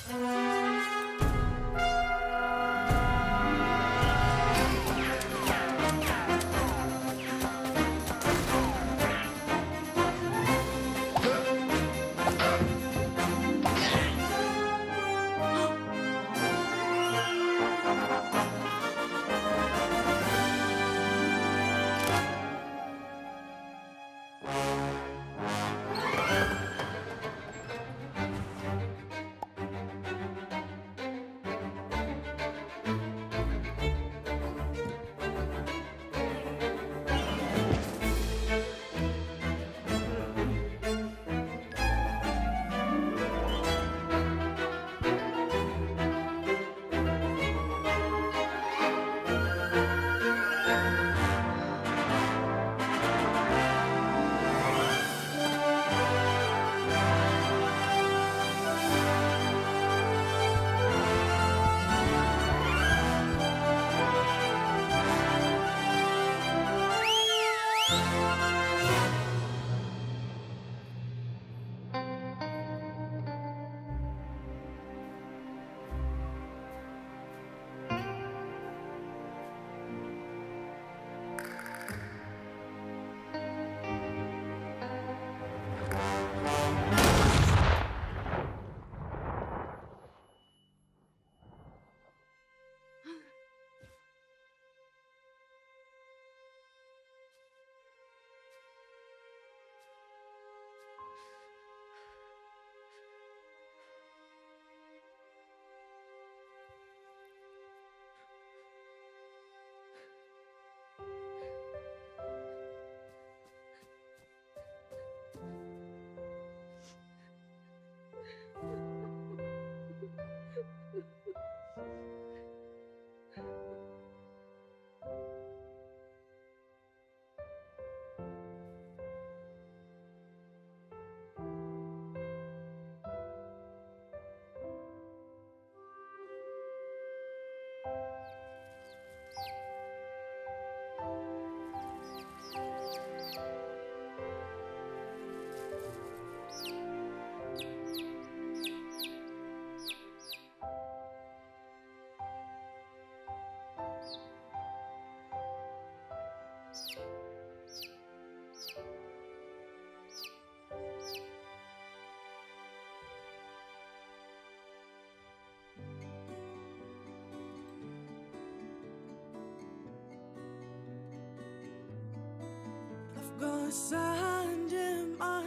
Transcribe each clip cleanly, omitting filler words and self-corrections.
Got sand in my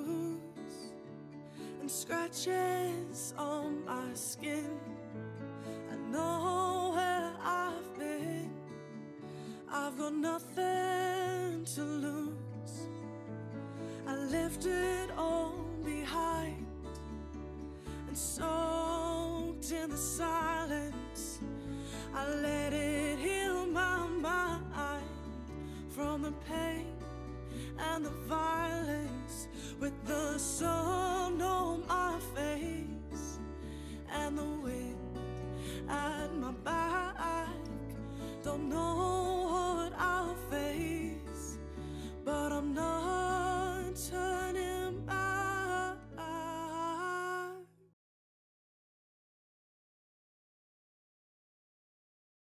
shoes and scratches on my skin. I know where I've been. I've got nothing to lose. I left it all behind and soaked in the silence. I let it heal my mind from the pain and the violence, with the sun on my face and the wind